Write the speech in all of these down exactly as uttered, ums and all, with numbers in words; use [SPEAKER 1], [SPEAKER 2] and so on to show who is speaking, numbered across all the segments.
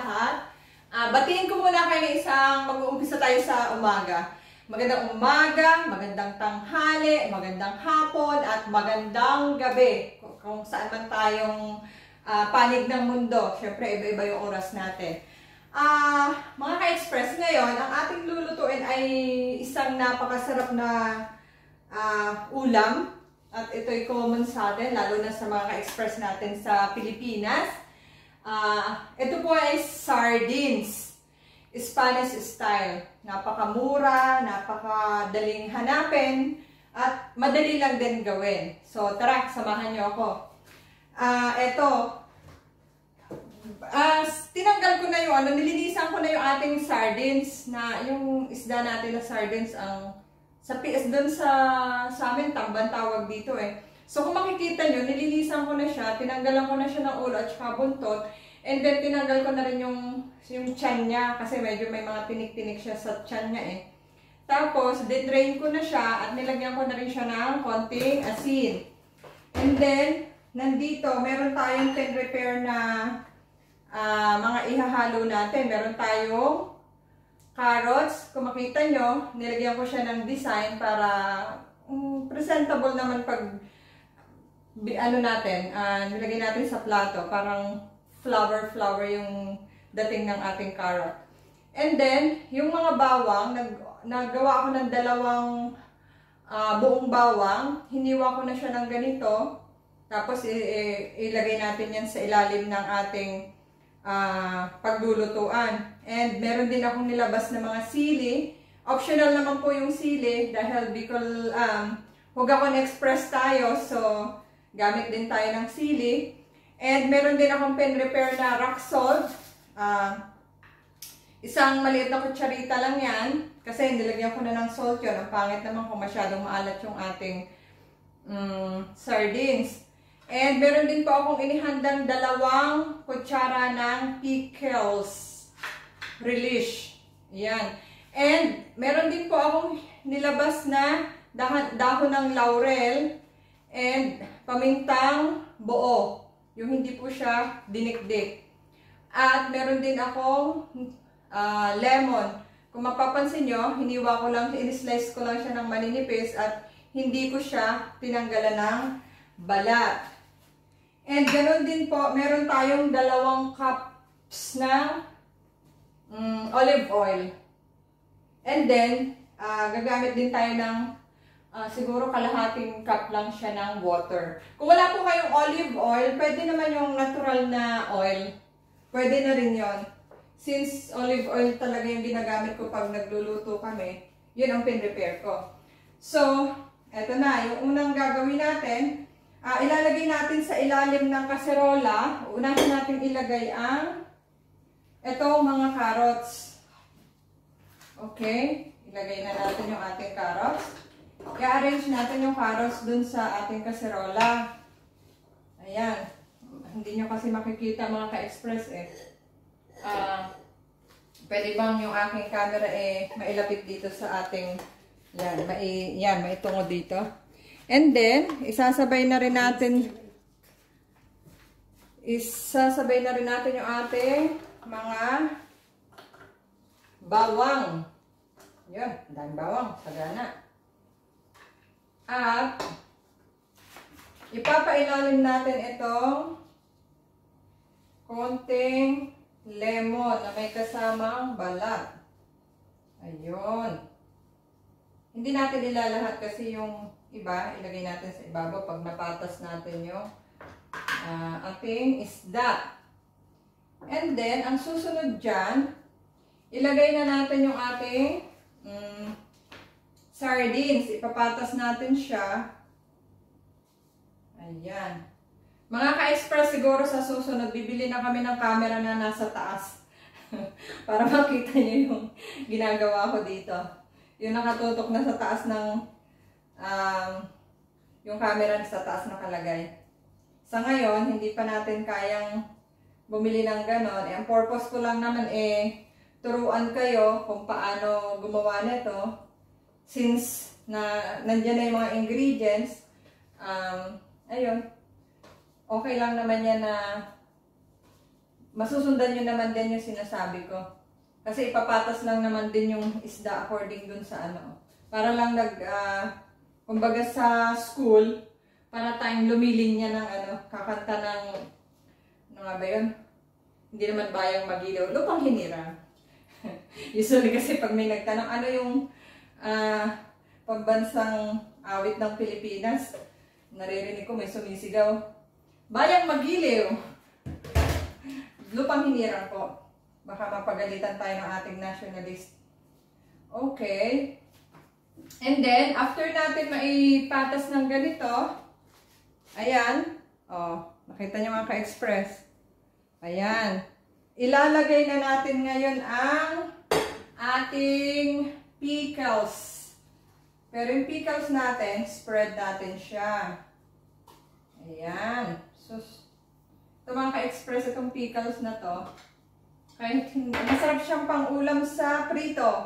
[SPEAKER 1] lahat. Uh, batiin ko muna kayo ng isang, mag-uumpisa tayo sa umaga. Magandang umaga, magandang tanghali, magandang hapon, at magandang gabi. Kung saan man tayong uh, panig ng mundo. Siyempre, iba-iba yung oras natin. Uh, mga ka-express, ngayon, ang ating lulutuin ay isang napakasarap na uh, ulam. At ito'y common sa atin, lalo na sa mga ka-express natin sa Pilipinas. Uh, ito po ay sardines, Spanish style. Napakamura, napakadaling hanapin, at madali lang din gawin. So tara, samahan niyo ako. Uh, ito, uh, tinanggal ko na yung, ano, nilinisan ko na yung ating sardines, na yung isda natin na sardines, ang sa P S doon sa, sa amin, tamban tawag dito eh. So kung makikita nyo, nililisan ko na siya, tinanggalan ko na siya ng ulo at saka buntot, and then tinanggal ko na rin yung, yung tiyan niya, kasi medyo may mga tinik-tinik siya sa tiyan niya eh. Tapos, dedrain ko na siya at nilagyan ko na rin siya ng konting asin. And then, nandito, meron tayong ten repair na uh, mga ihahalo natin. Meron tayong carrots. Kung makita nyo, nilagyan ko siya ng design para um, presentable naman pag ano natin, uh, nilagay natin sa plato, parang flower-flower yung dating ng ating carrot. And then, yung mga bawang, nag, naggawa ako ng dalawang uh, buong bawang, hiniwa ko na siya ng ganito, tapos i i ilagay natin yan sa ilalim ng ating uh, paglulutuan. And meron din akong nilabas na mga sili, optional naman po yung sili, dahil Bicol, um, Hugacan Express tayo, so gamit din tayo ng sili. And meron din akong pen repair na rock salt. Uh, isang maliit na kutsarita lang yan. Kasi nilagyan ko na ng salt yun. Ang pangit naman kung masyadong maalat yung ating um, sardines. And meron din po akong inihandang dalawang kutsara ng pickles. Relish. Yan. And meron din po akong nilabas na dahon ng laurel and pamintang buo, yung hindi po siya dinikdik. At meron din akong uh, lemon. Kung mapapansin nyo, hiniwa ko lang, in-slice ko lang siya ng maninipis at hindi ko siya tinanggalan ng balat. And ganoon din po, meron tayong dalawang cups na um, olive oil. And then, uh, gagamit din tayo ng Uh, siguro kalahating cup lang siya ng water. Kung wala po kayong olive oil, pwede naman yung natural na oil. Pwede na rin yon. Since olive oil talaga yung ginagamit ko pag nagluluto kami, yun ang pin-repair ko. So, eto na. Yung unang gagawin natin, uh, ilalagay natin sa ilalim ng kaserola. Unahin natin ilagay ang etong mga carrots. Okay? Ilagay na natin yung ating carrots. I-arrange natin yung carrots dun sa ating kaserola. Ayan. Hindi nyo kasi makikita mga ka-express eh. Uh, pwede bang yung aking camera eh mailapit dito sa ating, yan, mai, yan, maitungo dito. And then, isasabay na rin natin, isasabay na rin natin yung ating mga bawang. Yan, daming bawang, sagana. At ipapailalim natin itong konting lemon na may kasamang balat. Ayun. Hindi natin ilalahat kasi yung iba, ilagay natin sa ibabaw pag napatas natin yung uh, ating isda. And then, ang susunod dyan, ilagay na natin yung ating um, sardines. Ipapatas natin siya. Ayan. Mga ka-express, siguro sa susunod, bibili na kami ng camera na nasa taas. Para makita nyo yung ginagawa ko dito. Yung nakatutok na sa taas ng, um, yung camera na sa taas nakalagay. Sa ngayon, hindi pa natin kayang bumili ng ganon. Eh, ang purpose ko lang naman eh, turuan kayo kung paano gumawa nito. Since na nandiyan na yung mga ingredients, um, ayun, okay lang naman yan na masusundan nyo naman din yung sinasabi ko. Kasi ipapatas lang naman din yung isda according dun sa ano. Para lang nag, uh, kumbaga sa school, para tayong lumilinya ng ano, kakanta ng, ano nga ba yun? Hindi naman bayang magilaw, lupang hinirang. Usually kasi pag may nagtanong, ano yung uh, pambansang awit ng Pilipinas, naririnig ko may sumisigaw, bayang magiliw. Lupang hinirang po. Baka mapagalitan tayo ng ating nationalist. Okay. And then, after natin maipatas ng ganito, ayan, oh, nakita niyo mga ka-express. Ayan. Ilalagay na natin ngayon ang ating pickles. Pero yung pickles natin, spread natin siya. Ayan. Sus. Ito mga ka-express, itong pickles na to. Kahit masarap siyang pang-ulam sa prito.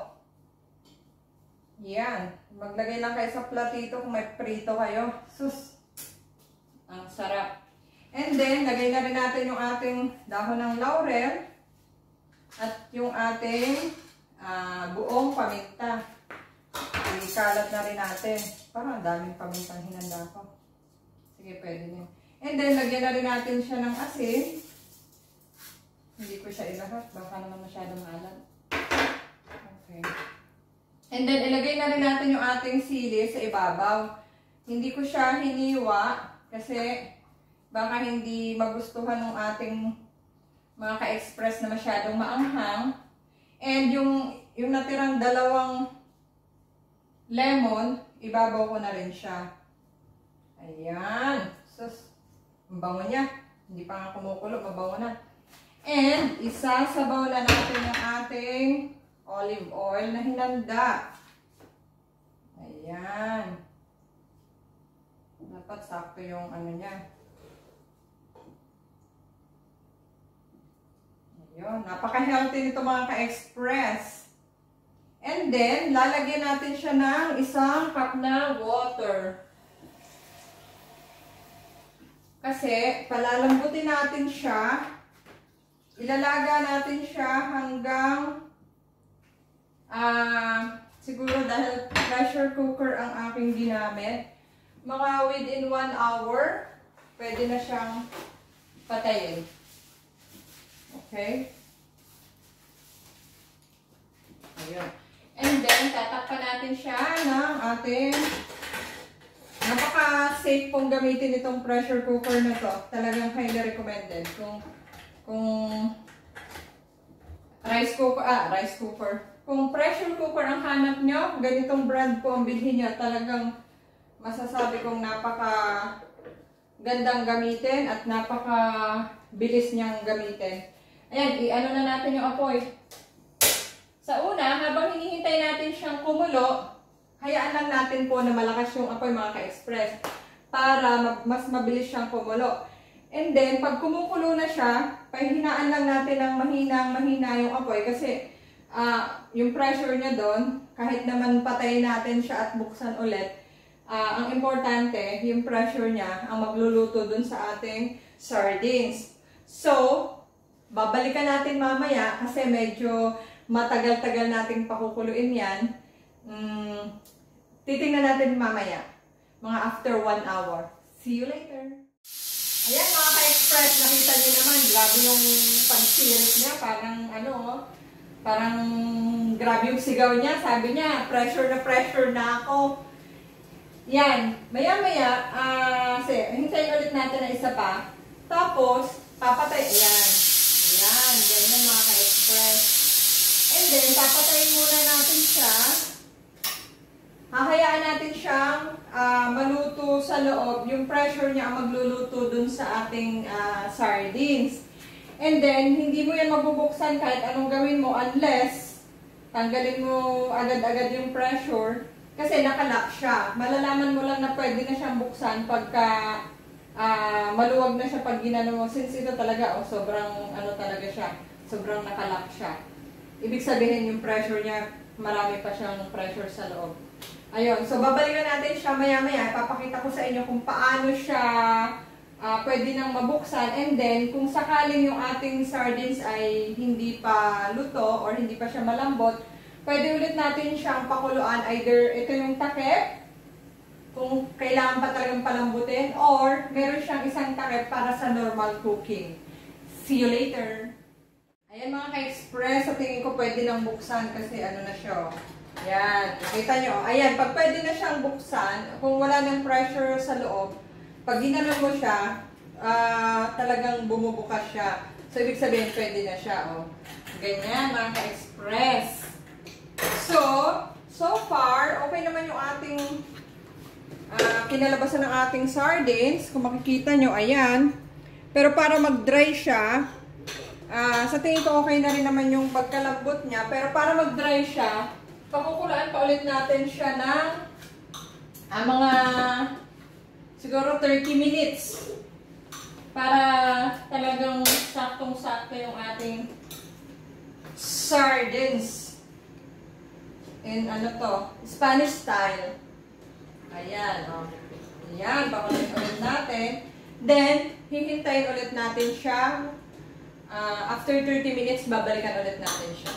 [SPEAKER 1] Yan. Maglagay lang kayo sa platito kung may prito kayo. Sus. Ang sarap. And then, lagay na rin natin yung ating dahon ng laurel. At yung ating uh, buong paminta. Ikalat na rin natin. Parang daming pamintang hinanda ko. Sige, pwede din. And then, lagyan na rin natin siya ng asin. Hindi ko siya ilahat. Baka naman masyadong maalat. Okay. And then, ilagay na rin natin yung ating sili sa ibabaw. Hindi ko siya hiniwa kasi baka hindi magustuhan ng ating mga ka-express na masyadong maanghang. And yung, yung natirang dalawang lemon, ibabaw ko na rin siya. Ayan. Sus, mabango niya. Hindi pa nga kumukulo, mabango na. And, isasabaw na natin yung ating olive oil na hinanda. Ayan. Dapat sakto yung ano niya. Ayun. Napaka-healthy nito mga ka-express. And then, lalagyan natin siya ng isang cup na water. Kasi, palalambutin natin siya. Ilalaga natin siya hanggang uh, siguro dahil pressure cooker ang aking ginamit. Mga within one hour, pwede na siyang patayin. Okay? Ayun. And then, tatakpan natin siya ng ating napaka-safe pong gamitin itong pressure cooker na to. Talagang highly recommended. Kung Kung rice cooker, ah, rice cooker. Kung pressure cooker ang hanap nyo, ganitong brand po ang bilhin nyo. Talagang masasabi kong napaka gandang gamitin at napaka bilis niyang gamitin. Ayan, i-ano na natin yung apoy. Sa una, habang hinihintay natin siyang kumulo, hayaan lang natin po na malakas yung apoy mga ka-express para mas mabilis siyang kumulo. And then, pag kumukulo na siya, pahinaan lang natin ng mahinang-mahina yung apoy kasi uh, yung pressure niya doon, kahit naman patayin natin siya at buksan ulit, uh, ang importante, yung pressure niya ang magluluto doon sa ating sardines. So, babalikan natin mamaya kasi medyo matagal-tagal nating pakukuluin yan. Mm, titingnan natin mamaya, mga after one hour. See you later! Ayan mga ka-express, nakita niyo naman, grabe yung pag-sirit niya, parang ano, parang grabe yung sigaw niya, sabi niya, pressure na pressure na ako. Yan, maya-maya, uh, hintayin ulit natin na isa pa, tapos, papatay, ayan, ayan, ganyan mga ka-express. And then, papatayin muna natin siya, hahayaan natin siyang uh, maluto sa loob. Yung pressure niya ang magluluto dun sa ating uh, sardines. And then, hindi mo yan mabubuksan kahit anong gawin mo unless tanggalin mo agad-agad yung pressure kasi nakalock siya. Malalaman mo lang na pwede na siyang buksan pagka uh, maluwag na siya pag ginano mo. Since ito talaga, oh, sobrang ano talaga siya. Sobrang nakalock siya. Ibig sabihin yung pressure niya, marami pa siyang pressure sa loob. Ayun, so babalikan natin siya maya-maya. Ipapakita ko sa inyo kung paano siya uh, pwede nang mabuksan. And then, kung sakaling yung ating sardines ay hindi pa luto or hindi pa siya malambot, pwede ulit natin siyang pakuluan. Either ito yung takip, kung kailangan pa talagang palambutin, or meron siyang isang takip para sa normal cooking. See you later! Ayan mga ka-express, sa tingin ko pwede nang buksan kasi ano na siya. Ayan, nakita nyo. Ayan, pag pwede na siyang buksan, kung wala ng pressure sa loob, pag ginanon mo siya, uh, talagang bumubukas siya. So, ibig sabihin, pwede na siya. Oh. Ganyan mga ka-express. So, so far, okay naman yung ating uh, kinalabasan ng ating sardines. Kung makikita nyo, ayan. Pero para mag-dry siya, Uh, sa tingin ko okay na rin naman yung pagkalambot niya. Pero para mag-dry siya, pakukulaan pa ulit natin siya ng uh, mga siguro thirty minutes. Para talagang saktong-sakto yung ating sardines. In ano to? Spanish style. Ayan. Oh. Ayan. Pakulit ulit natin. Then, hihintayin ulit natin siya. Uh, after thirty minutes, babalikan ulit natin siya.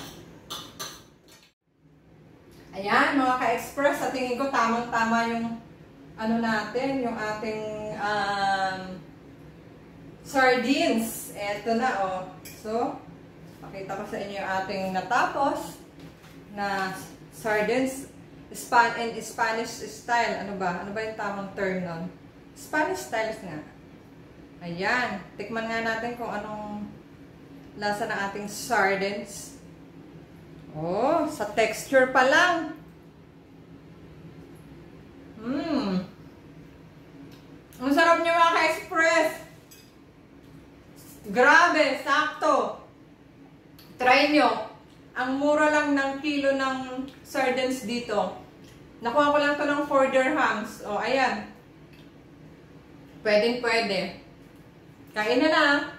[SPEAKER 1] Ayan, mga ka-express, sa tingin ko tamang-tama yung ano natin, yung ating um, sardines. Eto na, oh. So, pakita ko sa inyo yung ating natapos na sardines Span and Spanish style. Ano ba? Ano ba yung tamang term nun? Spanish styles nga. Ayan. Tikman nga natin kung anong lasa ng ating sardines. Oh, sa texture pa lang. Mmm. Ang sarap niyo mga ka-express. Grabe, sakto. Try nyo. Ang mura lang ng kilo ng sardines dito. Nakuha ko lang to ng four dirhams. Oh, ayan. Pwedeng pwede. Kain na na.